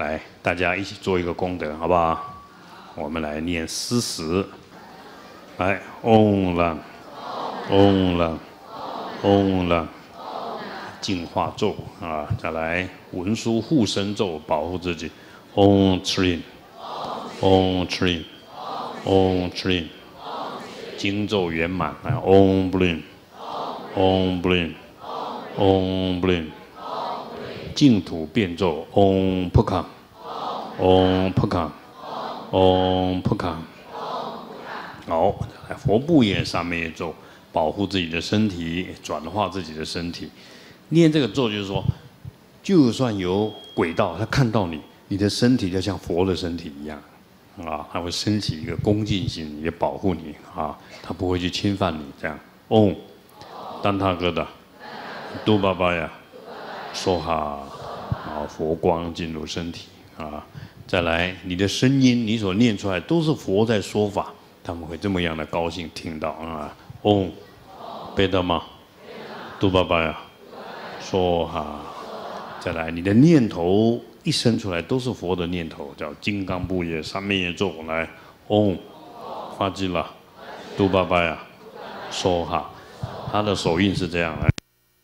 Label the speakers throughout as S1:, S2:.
S1: 来，大家一起做一个功德，好不好？我们来念诗词。来，嗡啷，嗡啷，嗡啷，净化咒啊！再来文殊护身咒，保护自己。嗡哧，嗡哧，嗡哧，经咒圆满。来，嗡不灵，嗡不灵，嗡不灵。净土变咒，嗡扑卡，嗡扑卡，嗡扑卡。好，佛部业上面也咒，保护自己的身体，转化自己的身体。念这个咒就是说，就算有鬼道，他看到你，你的身体就像佛的身体一样，啊，他会升起一个恭敬心，也保护你啊，他不会去侵犯你。这样，嗡，丹他哥的，杜巴巴呀。说哈，然后佛光进入身体啊，再来你的声音，你所念出来都是佛在说法，他们会这么样的高兴听到啊。嗡，贝德玛，杜巴巴呀，说哈，再来你的念头一生出来都是佛的念头，叫金刚部业三昧业咒。来，嗡，发基拉，杜巴巴呀，说哈，他的手印是这样来。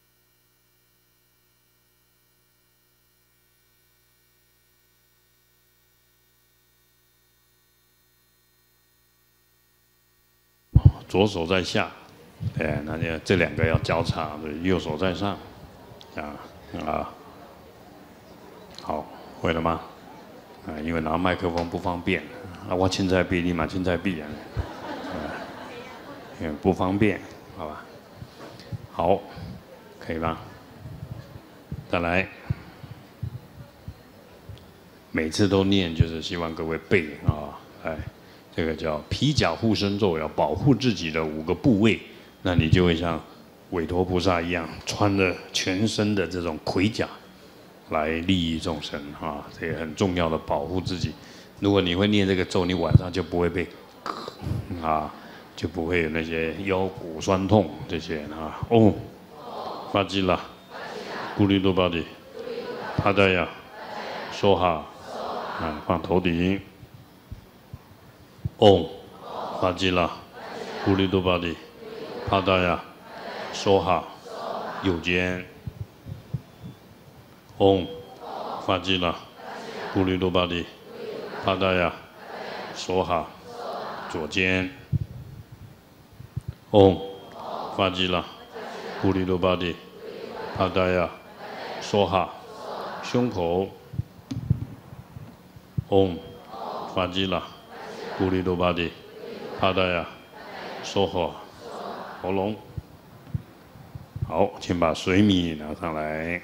S1: 左手在下，对，那就这两个要交叉，右手在上，啊，好，会了吗？啊，因为拿麦克风不方便，啊，我现在闭，立马现在闭啊，不方便，好吧？好，可以吧？再来，每次都念，就是希望各位背啊，哎。这个叫披甲护身咒，要保护自己的5个部位，那你就会像韦陀菩萨一样，穿着全身的这种盔甲来利益众生啊，这也很重要的保护自己。如果你会念这个咒，你晚上就不会被就不会有那些腰骨酸痛这些啊。嗡，发基拉，咕噜多巴的，帕达呀，说哈，放头顶。嗡，发基拉，咕噜多巴的，帕达呀，说哈，右肩。嗡，发基拉，咕噜多巴的，帕达呀，说哈，左肩。嗡，发基拉，咕噜多巴的，帕达呀，说哈，胸口。嗡，发基拉。咕噜多巴的，帕达呀，说哈，喉咙。好，请把水米拿上来。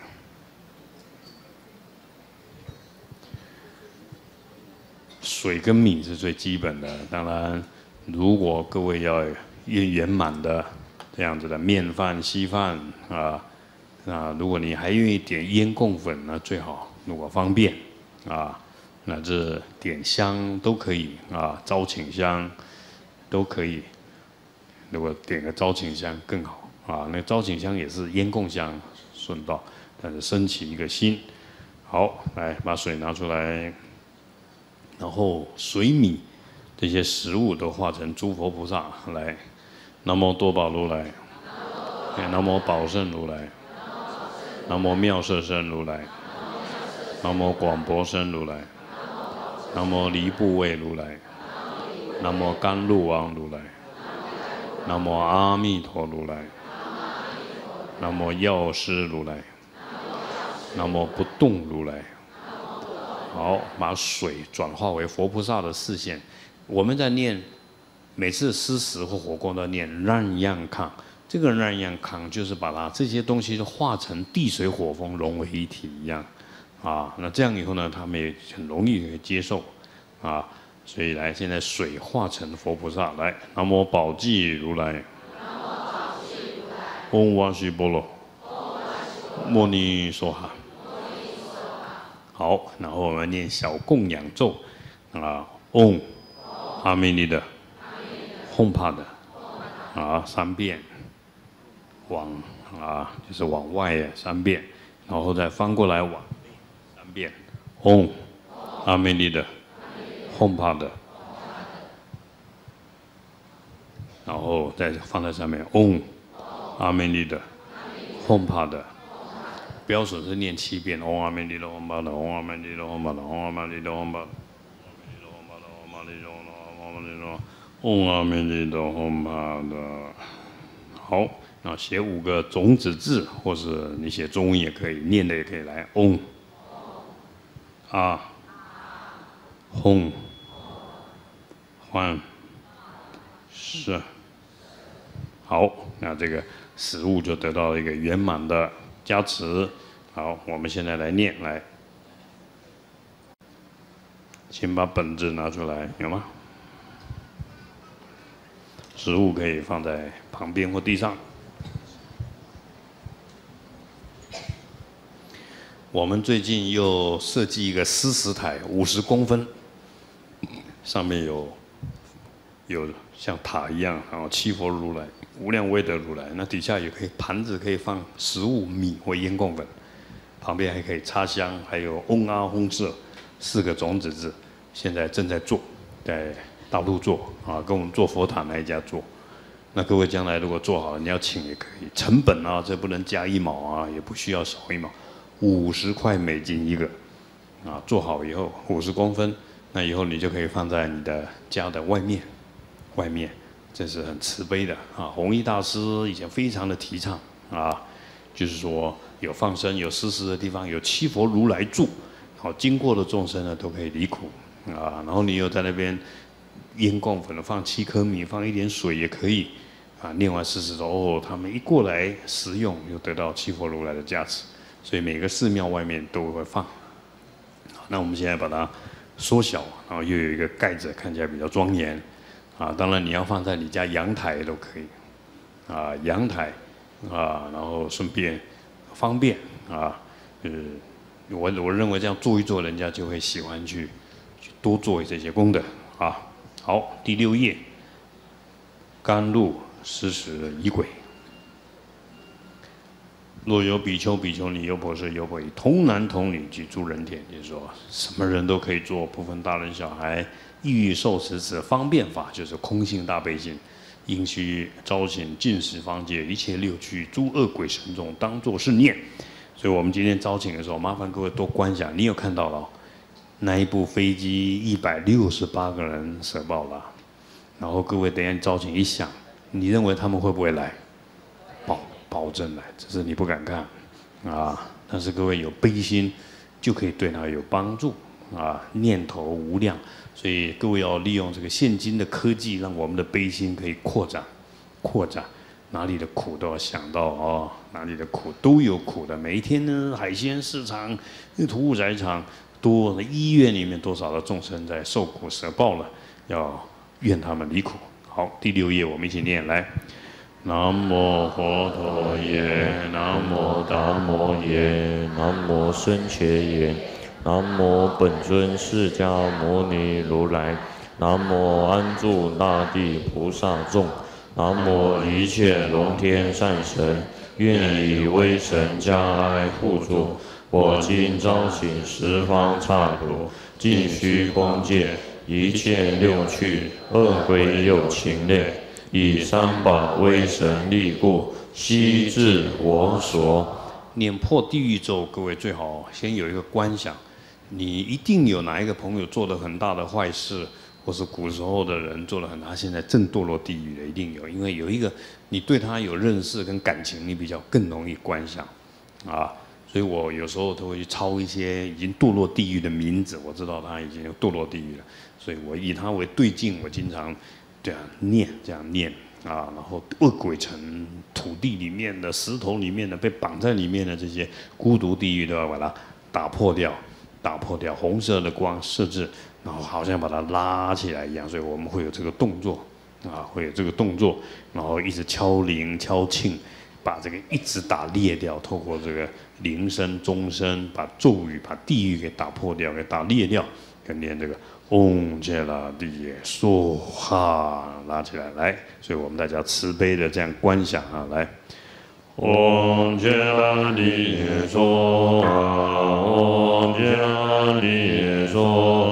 S1: 水跟米是最基本的，当然，如果各位要圆满的这样子的面饭、稀饭啊，如果你还愿意点烟供粉，那最好，如果方便啊。乃至点香都可以啊，招请香都可以。如果点个招请香更好啊，那招请香也是烟供香顺道，但是升起一个心。好，来把水拿出来，然后水米这些食物都化成诸佛菩萨来。南无多宝如来，南无宝胜如来，南无妙色身如来，南无广博身如来。南无离部位如来，南无甘露王如来，南无阿弥陀如来，南无药师如来，南无不动如来。好，把水转化为佛菩萨的视线。我们在念，每次施食或火供都念让样康。这个让样康就是把它这些东西化成地水火风融为一体一样。那这样以后呢，他们也很容易接受，所以来，现在水化成佛菩萨来，南无宝济如来，嗡哇须波罗，摩尼娑哈。好，然后我们念小供养咒，嗡，阿弥尼的，吽帕的，3遍，就是往外3遍，然后再翻过来往3遍，嗡， 阿弥利的，轰趴的，然后再放在上面，嗡，阿弥利的，轰趴的。标准是念7遍，嗡阿弥利的，嗡趴的，嗡阿弥利的，嗡趴的，嗡阿弥利的，嗡趴的，嗡阿弥利的，嗡趴的。好，那写5个种子字，或是你写中文也可以，念的也可以来，嗡，啊，轰，欢，是。好，那这个食物就得到了一个圆满的加持。好，我们现在来念，来，请把本子拿出来，有吗？食物可以放在旁边或地上。我们最近又设计一个施食台，50公分，上面有像塔一样，然后7佛如来、无量威德如来，那底下也可以盘子可以放食物、米或烟供粉，旁边还可以插香，还有嗡阿吽摄4个种子字，现在正在做，在大陆做啊，跟我们做佛塔那一家做。那各位将来如果做好了，你要请也可以，成本啊，这不能加1毛啊，也不需要少1毛，50块美金一个，啊，做好以后50公分，那以后你就可以放在你的家的外面，这是很慈悲的啊。弘一大师以前非常的提倡啊，就是说有放生、有施食的地方，有7佛如来住，好，经过的众生呢都可以离苦啊。然后你又在那边烟供粉放7颗米，放一点水也可以啊。念完施食之后，他们一过来食用，又得到7佛如来的加持，所以每个寺庙外面都会放。那我们现在把它缩小，然后又有一个盖子，看起来比较庄严啊。当然你要放在你家阳台都可以啊，阳台啊，然后顺便方便啊，我认为这样做一做，人家就会喜欢去多做这些功德啊。好，第6页，甘露施食仪轨。若有比丘、比丘尼、优婆塞、优婆夷，童男童女及诸人天，就是说什么人都可以做，不分大人小孩，意欲受持此方便法，就是空性大悲心。应须招请尽十方界一切6趣诸恶鬼神众，当作是念。所以我们今天招请的时候，麻烦各位多观想，你有看到了那一部飞机168个人舍报了，然后各位等一下招请一响，你认为他们会不会来？保证来，只是你不敢看啊。但是各位有悲心，就可以对他有帮助啊。念头无量，所以各位要利用这个现今的科技，让我们的悲心可以扩展。哪里的苦都要想到哦，哪里的苦都有苦的。每一天呢，海鲜市场、屠户宰场多，医院里面多少的众生在受苦舍报了，要愿他们离苦。好，第6页我们一起念来。南无佛陀耶，南无达摩耶，南无僧伽耶，南无本尊释迦牟尼如来，南无安住大地菩萨众，南无一切龙天善神，愿以威神加爱护助。我今招请十方刹土，尽虚空界一切6趣，恶鬼有情类。以三宝威神力故，悉至我所。念破地狱咒，各位最好先有一个观想，你一定有哪一个朋友做了很大的坏事，或是古时候的人做了很大，现在正堕落地狱的，一定有。因为有一个你对他有认识跟感情，你比较更容易观想啊。所以我有时候都会去抄一些已经堕落地狱的名字，我知道他已经有堕落地狱了，所以我以他为对境，我经常这样念啊，然后恶鬼城、土地里面的、石头里面的、被绑在里面的这些孤独地狱都要把它打破掉，红色的光设置，然后好像把它拉起来一样，所以我们会有这个动作啊，然后一直敲铃敲磬，把这个一直打裂掉，透过这个铃声、钟声，把咒语、把地狱给打破掉、给打裂掉，跟念这个。嗡切拉地耶梭哈，拉起来，来，所以我们大家慈悲的这样观想啊，来，嗡切拉地耶梭哈，嗡切拉地耶梭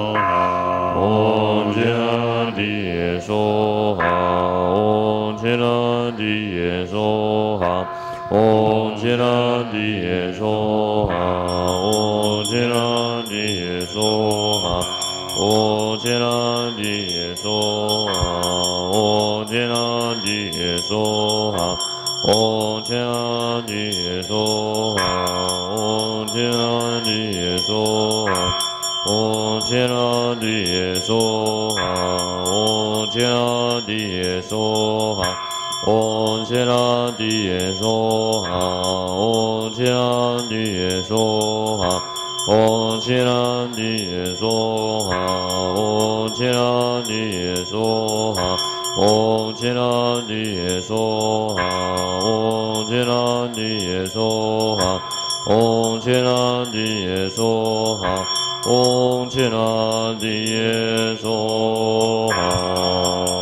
S2: 地耶娑哈。唵切那地耶娑哈。唵切那地耶娑哈。唵切那地耶娑哈。唵切那地耶娑哈。唵切那地耶娑哈。唵切那地耶娑哈。唵切那地耶娑哈。唵切那地耶娑哈。唵切那地耶娑哈。唵切那地耶娑哈。唵切那地耶娑哈。唵切那地耶娑哈。唵切那地耶娑哈。唵切那地耶娑哈。唵切那地耶娑哈。唵切那地耶娑哈。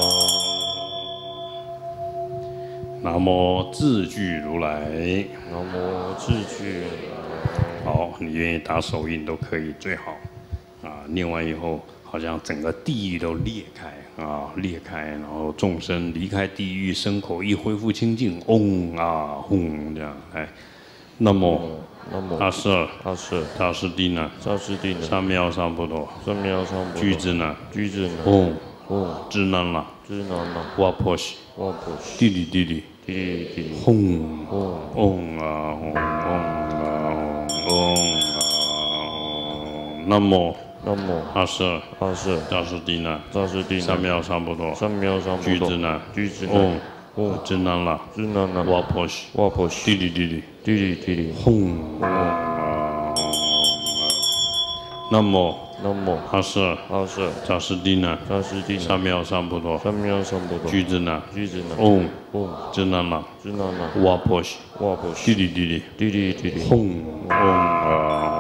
S1: 南无智具如来。
S2: 南无智具如来。
S1: 好，你愿意打手印都可以，最好。念完以后，好像整个地狱都裂开裂开，然后众生离开地狱，身口意恢复清净。嗡啊吽，这样来。那么。阿舍，大师地呢？三藐三菩提，俱胝那，唵，支那那，哇婆西，地里，吽，嗡啊吽，嗡啊吽，嗡啊吽。那么阿舍，大师地呢？三藐三菩提，俱胝那，唵，支那那，哇婆西，地里。吽啊！那么阿舍大师地呢？三藐三菩提，俱胝那，唵，支那那，哇婆西，地里，吽啊！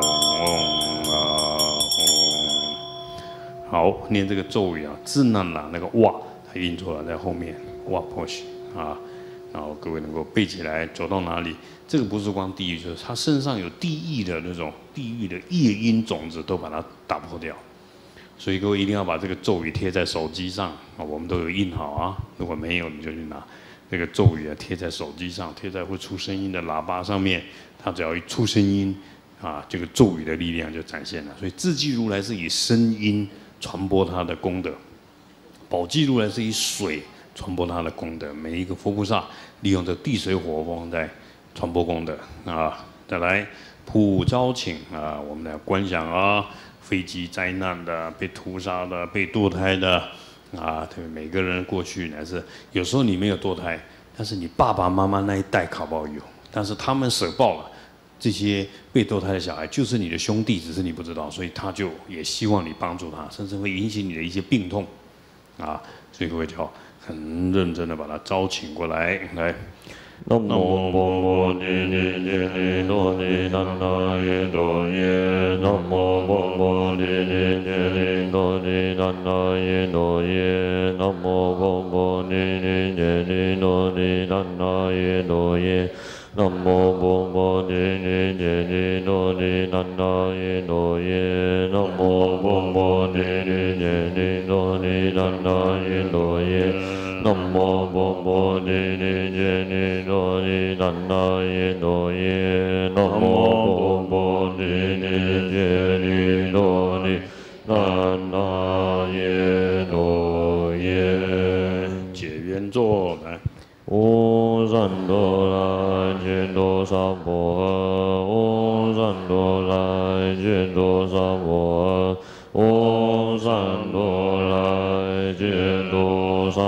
S1: 好，念这个咒语啊，支那那那个哇，它印错了，在后面哇婆西啊。然后各位能够背起来，走到哪里，这个不是光地狱，就是他身上有地狱的那种地狱的业因种子，都把它打破掉。所以各位一定要把这个咒语贴在手机上我们都有印好啊。如果没有，你就去拿这个咒语贴在手机上，贴在会出声音的喇叭上面。它只要一出声音这个咒语的力量就展现了。所以智具如来是以声音传播他的功德，宝积如来是以水传播他的功德。每一个佛菩萨利用这地水火风在传播功德再来普招请我们来观想飞机灾难的、被屠杀的、被堕胎的每个人过去乃是有时候你没有堕胎，但是你爸爸妈妈那一代考不好有，但是他们舍报了。这些被堕胎的小孩就是你的兄弟，只是你不知道，所以他就也希望你帮助他，甚至会引起你的一些病痛所以各位就要很认真的把他招请过来。
S2: 南无波罗尼揭多尼怛那耶多耶。南无波罗尼揭多尼怛那耶多耶。南无波罗尼揭多尼怛那耶多耶。南无波罗尼揭多尼怛那耶多耶。南无波罗尼揭多尼怛那耶多耶。南无波罗尼揭多尼怛那耶多耶。南无波罗尼揭多尼怛那耶多耶。
S1: 解缘座来。
S2: 唵三多来揭多萨婆诃。唵三多来揭多萨婆诃。唵三多来揭多萨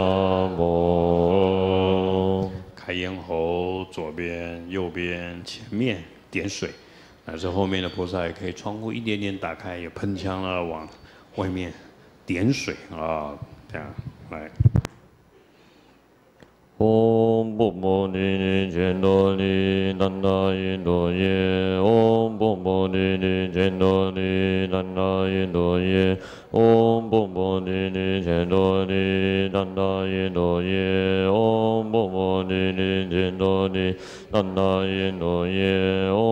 S2: 婆诃。
S1: 开咽喉，左边、右边、前面点水，乃至后面的菩萨也可以窗户一点点打开，有喷枪往外面点水这样来。
S2: 唵波罗尼揭多尼怛那耶多耶。唵波罗尼揭多尼怛那耶多耶。唵波罗尼揭多尼怛那耶多耶。唵波罗尼揭多尼怛那耶多耶。唵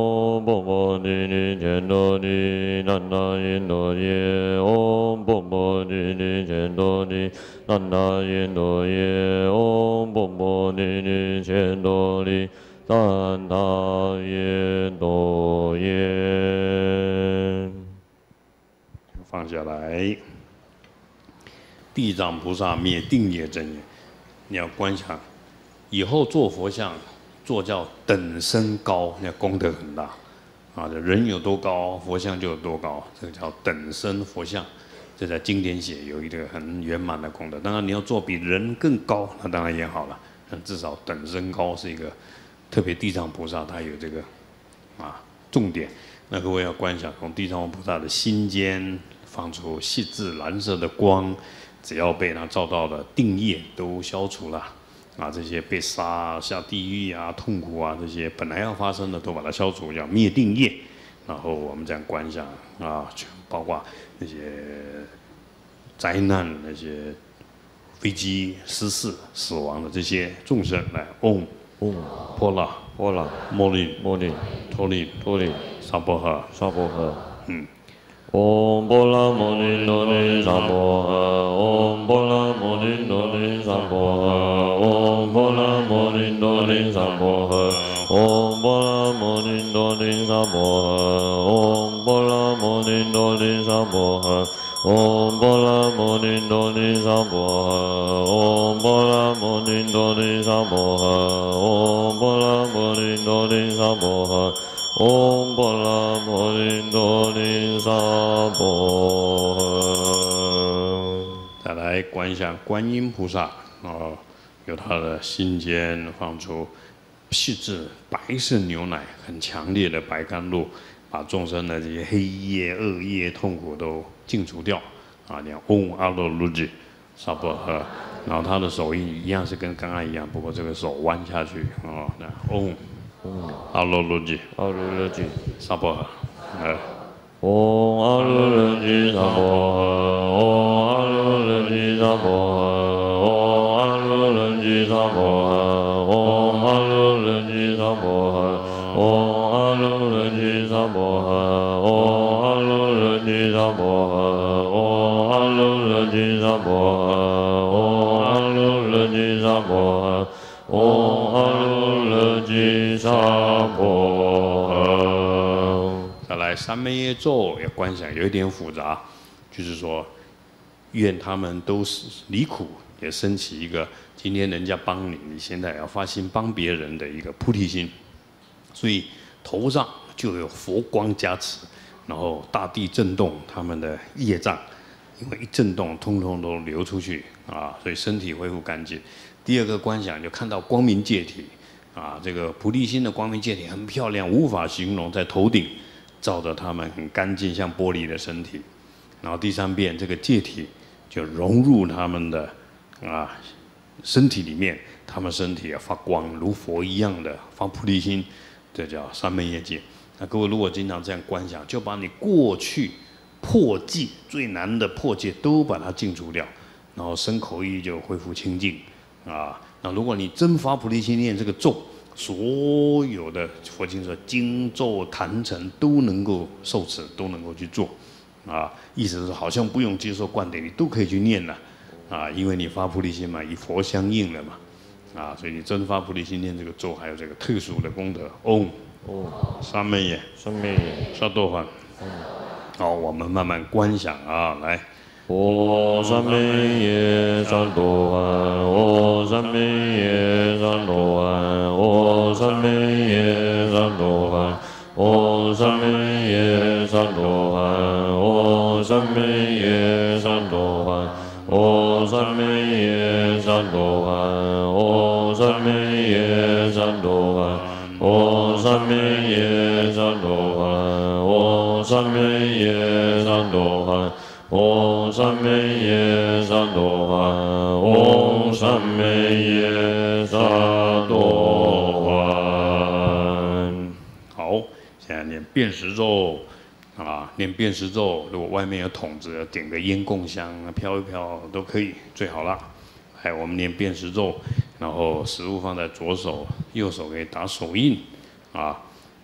S2: 波波尼尼乾多尼南那因多耶，唵波波尼尼乾多尼南那因多耶，唵波波尼尼乾多尼南那因多耶。
S1: 放下来。地藏菩萨灭定业真言，你要观想，以后做佛像，做叫等身高，那功德很大。啊，人有多高，佛像就有多高，这个叫等身佛像。这在经典写有一个很圆满的功德。当然你要做比人更高，那当然也好了。但至少等身高是一个特别地藏菩萨他有这个重点。那各位要观想，从地藏菩萨的心间放出细致蓝色的光，只要被他照到的定业都消除了。这些被杀下地狱痛苦这些本来要发生的都把它消除，叫灭定业。然后我们这样观想包括那些灾难、那些飞机失事、死亡的这些众生，来嗡波拉
S2: 波拉
S1: 摩利
S2: 摩利
S1: 托利
S2: 托利
S1: 萨婆诃
S2: 沙婆诃。唵波拉摩尼多尼萨婆诃，唵波拉摩尼多尼萨婆诃，唵波拉摩尼多尼萨婆诃，唵波拉摩尼多尼萨婆诃，唵波拉摩尼多尼萨婆诃，唵波拉摩尼多尼萨婆诃，唵波拉摩尼多尼萨婆诃，唵波拉摩尼多尼萨婆诃。唵波拉摩尼多尼萨婆诃。
S1: 再来观想观音菩萨由他的心间放出细致白色牛奶，很强烈的白甘露，把众生的这些黑业、恶业、痛苦都净除掉。你看嗡阿罗卢吉萨婆诃，然后他的手印一样是跟刚刚一样，不过这个手弯下去那嗡。阿罗罗吉，
S2: 阿罗罗吉，
S1: 萨婆诃。
S2: 唵阿罗罗吉萨婆诃，唵阿罗罗吉萨婆诃，唵阿罗罗吉萨婆诃，唵阿罗罗吉萨婆诃，唵阿罗罗吉萨婆诃，唵阿罗罗吉萨婆诃，唵阿罗罗吉萨婆诃，唵阿罗罗吉萨婆诃，唵阿罗罗吉萨婆诃。
S1: 再来三昧耶咒要观想，有一点复杂，就是说，愿他们都是离苦，也升起一个今天人家帮你，你现在也要发心帮别人的一个菩提心，所以头上就有佛光加持，然后大地震动他们的业障，因为一震动，通通都流出去所以身体恢复干净。第二个观想就看到光明界体这个菩提心的光明界体很漂亮，无法形容，在头顶照着他们很干净，像玻璃的身体。然后第三遍这个界体就融入他们的身体里面，他们身体发光，如佛一样的发菩提心，这叫三昧耶界。那各位如果经常这样观想，就把你过去破戒最难的破戒都把它净除掉，然后身口意就恢复清净那如果你真发菩提心念这个咒，所有的佛经说经咒坛城都能够受持，都能够去做意思是好像不用接受灌顶，你都可以去念了因为你发菩提心嘛，与佛相应了嘛所以你真发菩提心念这个咒，还有这个特殊的功德。嗡三昧耶
S2: 三昧耶
S1: 萨埵梵。好，我们慢慢观想来。
S2: 唵三昧耶萨埵梵，唵三昧耶萨埵梵，唵三昧耶萨埵梵，唵三昧耶萨埵梵，唵三昧耶萨埵梵，唵三昧耶萨埵梵，唵三昧耶萨埵梵，唵三昧耶萨埵梵，唵三昧耶萨埵梵。唵三昧耶萨埵梵，唵三昧耶萨埵梵。
S1: 好，现在念遍识咒念遍识咒。如果外面有筒子，点个烟供香，飘一飘都可以，最好了。来，我们念遍识咒，然后食物放在左手，右手可以打手印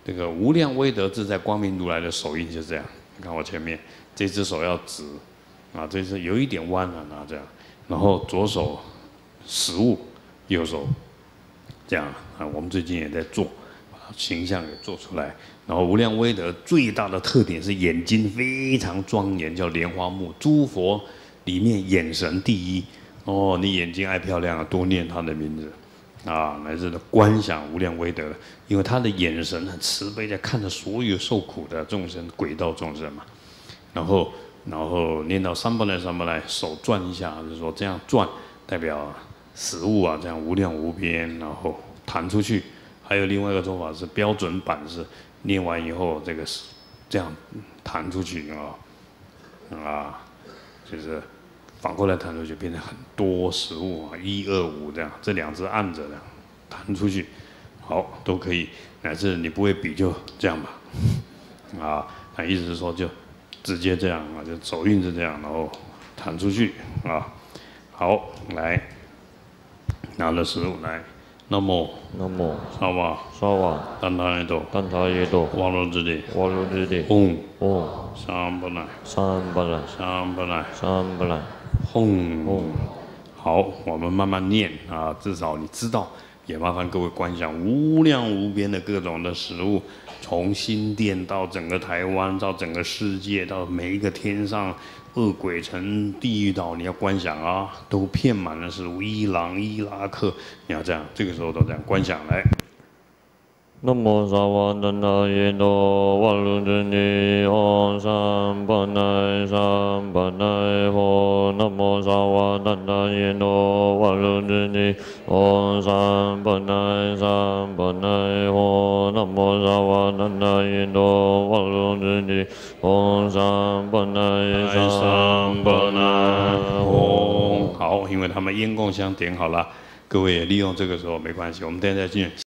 S1: 这个无量威德自在光明如来的手印就这样。你看我前面这只手要直，啊，这只有一点弯了，啊这样，然后左手食物，右手这样啊。我们最近也在做，把形象给做出来。然后无量威德最大的特点是眼睛非常庄严，叫莲花目。诸佛里面眼神第一。哦，你眼睛爱漂亮啊，多念他的名字。啊，乃至的观想无量威德，因为他的眼神很慈悲，在看着所有受苦的众生、鬼道众生嘛。然后念到三不来，手转一下，就是说这样转代表食物啊，这样无量无边，然后弹出去。还有另外一个做法是标准版，是念完以后这个是这样弹出去啊，就是反过来弹出去，变成很多食物啊，1、2、5这样，这2只按着的弹出去，好都可以。乃至你不会比就这样吧，啊，那意思是说就直接这样啊，就手印是这样，然后弹出去啊。好，来拿了食物来，南无萨瓦怛他耶多瓦罗之地嗡三不来轰，好，我们慢慢念啊，至少你知道。也麻烦各位观想无量无边的各种的食物，从新店到整个台湾，到整个世界，到每一个天上恶鬼城、地狱岛，你要观想啊，都遍满了食物。伊朗、伊拉克，你要这样，这个时候都这样观想来。
S2: 南无萨瓦怛他耶多瓦卢真尼唵三巴奈佛。南无萨瓦怛他耶多瓦卢真尼唵三巴奈佛。南无萨瓦怛他耶多瓦卢真尼唵三巴奈佛。
S1: 好，因为他们烟供香点好了，各位也利用这个时候没关系，我们等一下再进。